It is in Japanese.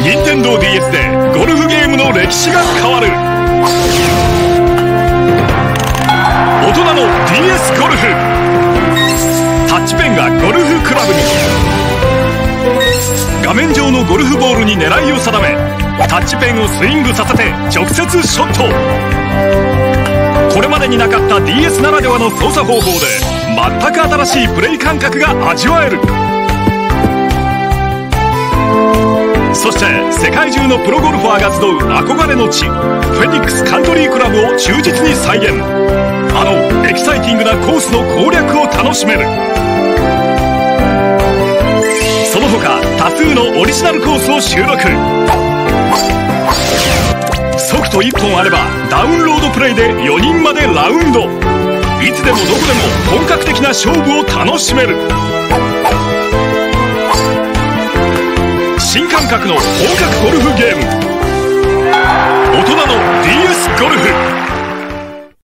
任天堂 d s でゴルフゲームの歴史が変わる。大人の DS ゴルフ。タッチペンがゴルフクラブに。画面上のゴルフボールに狙いを定め、タッチペンをスイングさせて直接ショット。これまでになかった DS ならではの操作方法で全く新しいプレイ感覚が味わえる。そして世界中のプロゴルファーが集う憧れの地、フェニックスカントリークラブを忠実に再現。あのエキサイティングなコースの攻略を楽しめる。その他多数のオリジナルコースを収録。ソフト1本あればダウンロードプレイで4人までラウンド。いつでもどこでも本格的な勝負を楽しめる。新感覚の本格ゴルフゲーム。大人の DS